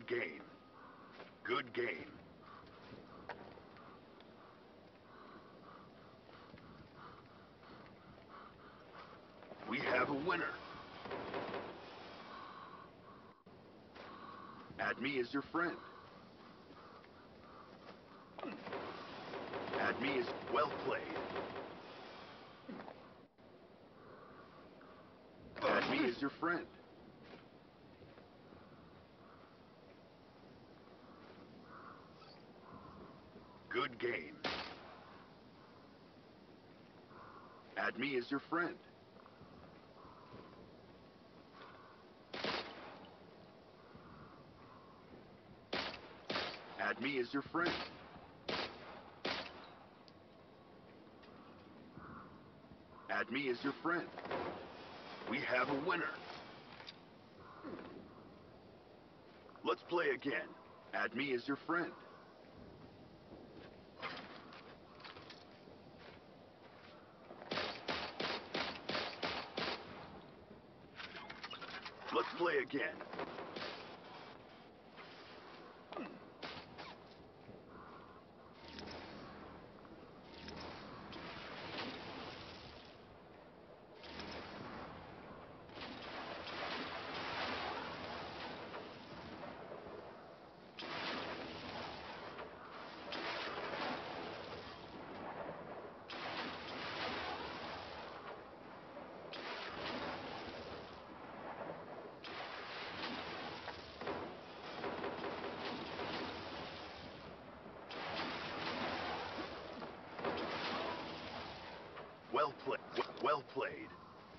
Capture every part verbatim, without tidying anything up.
game. Good game. We have a winner. Add me as your friend. Add me as well played. Add me as your friend. Good game. Add me as your friend. Add me as your friend. Add me as your friend. We have a winner. Let's play again. Add me as your friend. Let's play again. Well played. Well played.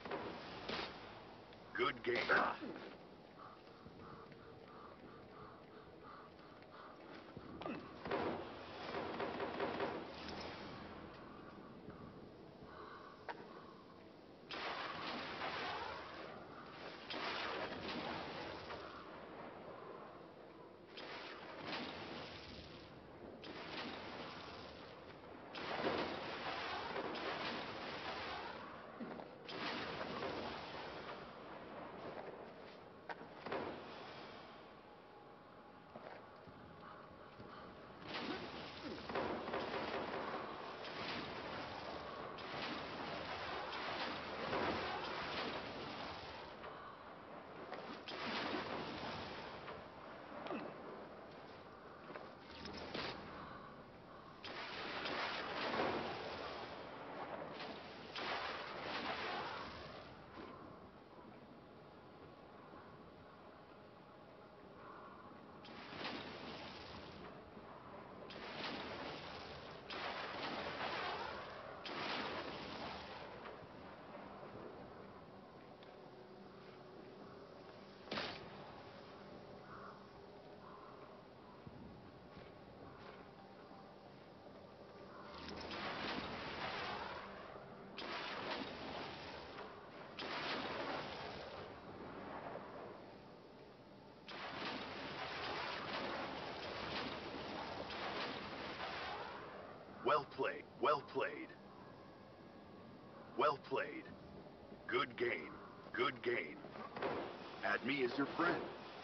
Good game. Well played. Well played. Well played. Good game. Good game. Add me as your friend.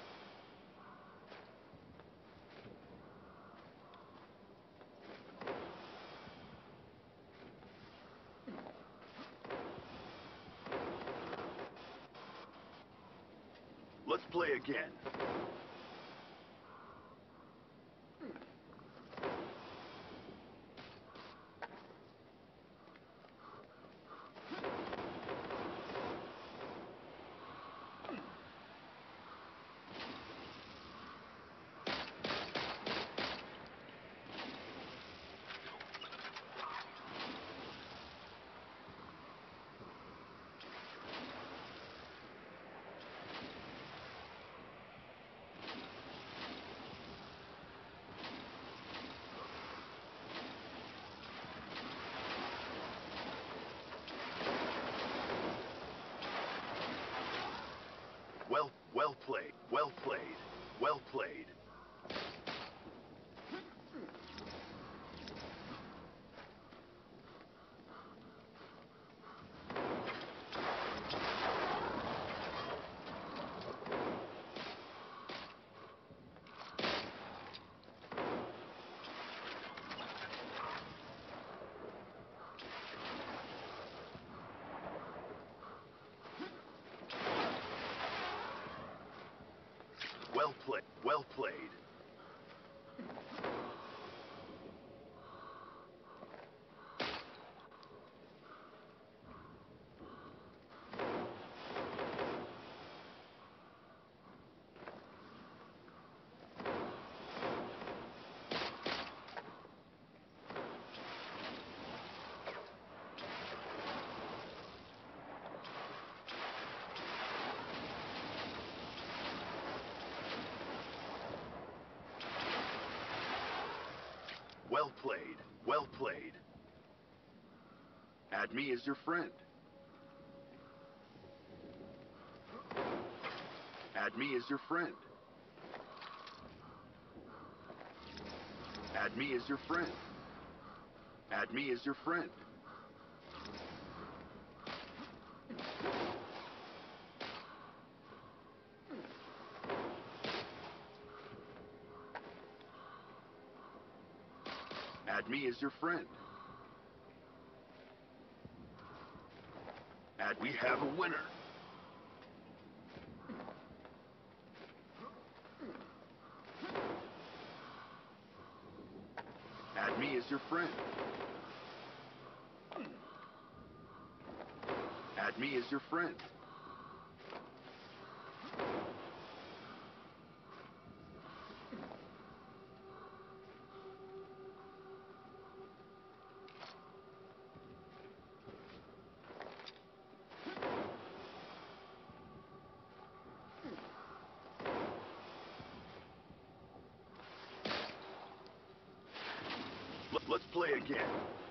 Let's play again. Well, well played. Well played. Well played. Well played. Well played. Well played. Well played. Add me as your friend. Add me as your friend. Add me as your friend. Add me as your friend. Add me as your friend. Add we have a winner. Add me as your friend. Add me as your friend. Let's play again.